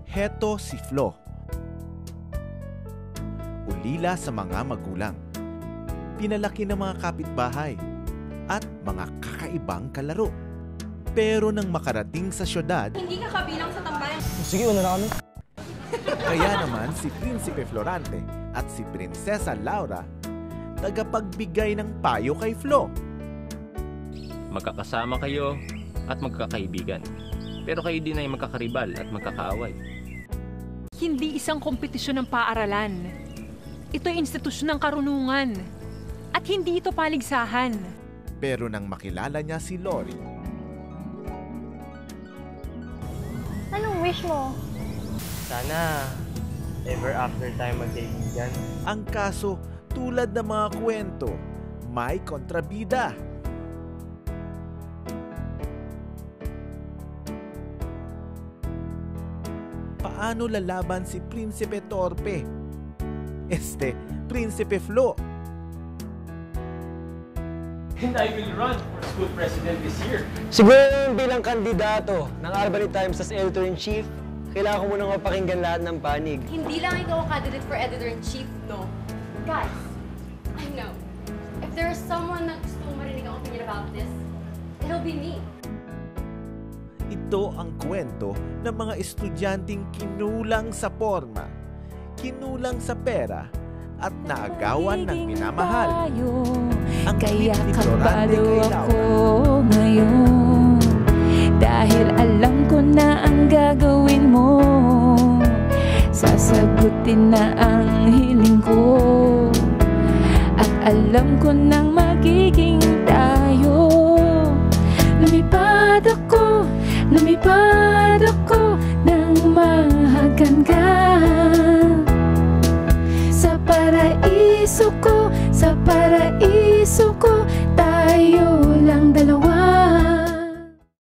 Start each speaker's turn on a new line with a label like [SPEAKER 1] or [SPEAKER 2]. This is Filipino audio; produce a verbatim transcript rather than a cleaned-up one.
[SPEAKER 1] Heto si Flo. Ulila sa mga magulang. Pinalaki ng mga kapitbahay at mga kakaibang kalaro. Pero nang makarating sa syudad,
[SPEAKER 2] hindi ka kabilang sa tambayan.
[SPEAKER 3] Sige, una na kami.
[SPEAKER 1] Kaya naman si Prinsipe Florante at si Prinsesa Laura tagapagbigay ng payo kay Flo.
[SPEAKER 4] Magkakasama kayo at magkakaibigan. Pero kayo din ay magkakaribal at magkakaaway.
[SPEAKER 5] Hindi isang kompetisyon ng paaralan. Ito'y institusyon ng karunungan. At hindi ito paligsahan.
[SPEAKER 1] Pero nang makilala niya si Lori,
[SPEAKER 6] anong wish mo?
[SPEAKER 3] Sana, ever after tayo magkaibigan.
[SPEAKER 1] ang kaso tulad ng mga kwento, may kontrabida. Paano lalaban si Prinsipe Torpe? Este, Prinsipe Flo.
[SPEAKER 7] And I will run for school president this year.
[SPEAKER 3] Siguro bilang kandidato ng Albany Times as editor-in-chief, kailangan ko munang mapakinggan lahat ng panig.
[SPEAKER 2] Hindi lang ikaw ang candidate for editor-in-chief, no? Guys, I know. If there's someone na gustong marinig ang opinion about this, it'll be me.
[SPEAKER 1] Ito ang kwento ng mga estudyanteng kinulang sa forma, kinulang sa pera, at naagawan ng minamahal. Ang
[SPEAKER 8] Kaya
[SPEAKER 1] tweet ni Florante
[SPEAKER 8] kabado
[SPEAKER 1] kay
[SPEAKER 8] ako
[SPEAKER 1] Laura.
[SPEAKER 8] ngayon, dahil alam ko na ang gagawin mo. Sasagutin na ang hiling ko, at alam ko nang magiging tayo. Lumipad ako, lumipad ako nang mahagkan ka sa paraiso ko, sa paraiso